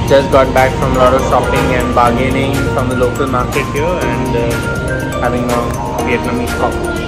Just got back from a lot of shopping and bargaining from the local market here and having a Vietnamese coffee.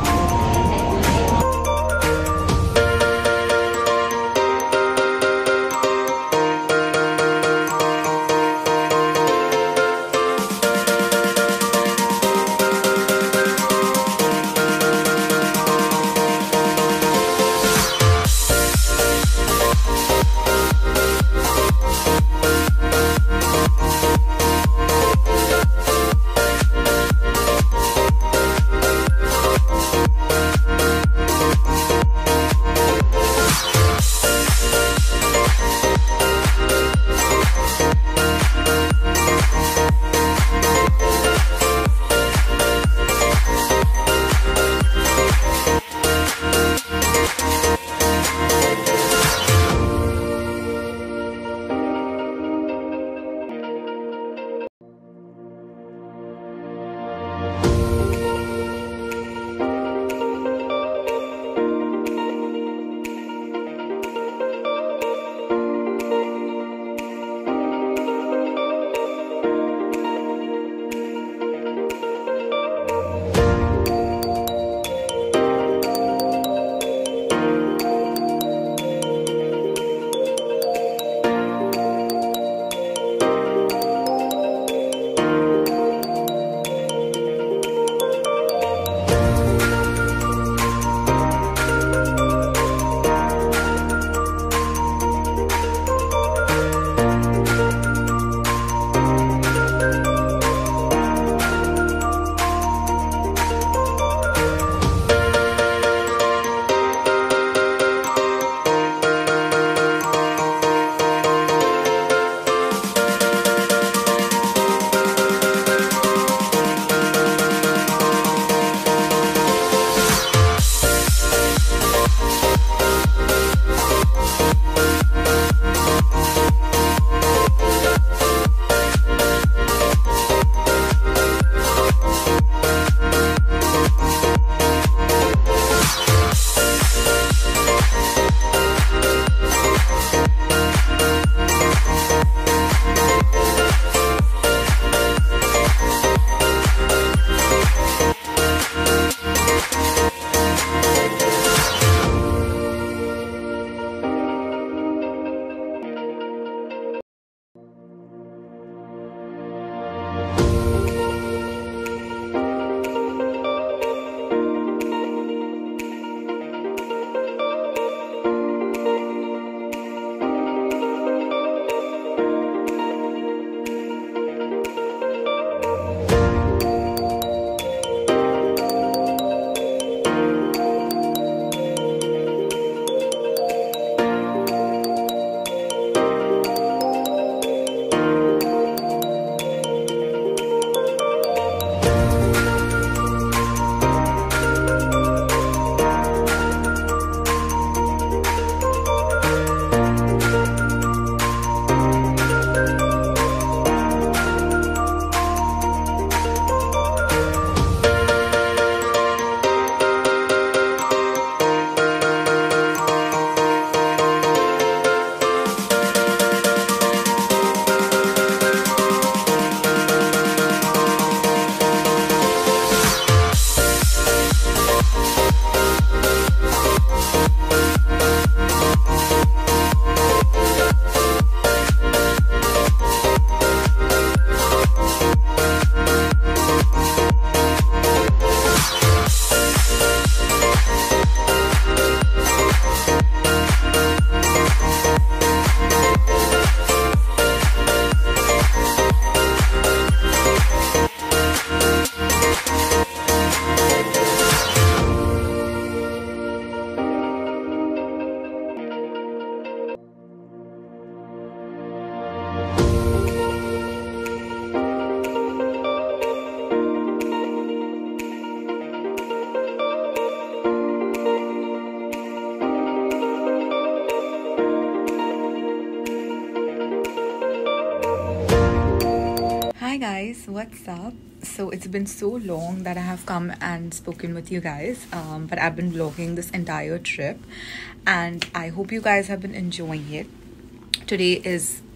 Hi guys, what's up? So it's been so long that I have come and spoken with you guys, but I've been vlogging this entire trip and I hope you guys have been enjoying it. Today is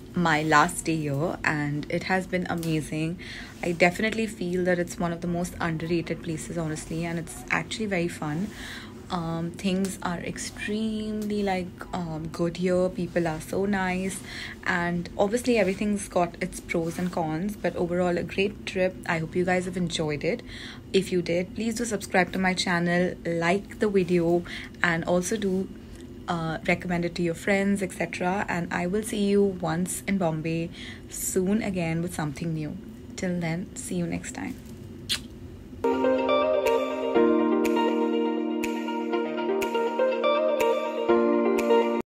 my last day here, and it has been amazing. I definitely feel that it's one of the most underrated places, honestly, and it's actually very fun. Things are extremely good here. People are so nice, and obviously everything's got its pros and cons, but overall a great trip. I hope you guys have enjoyed it. If you did, please do subscribe to my channel, like the video, and also do recommend it to your friends, etc. And I will see you once in Bombay soon again with something new. Till then, see you next time.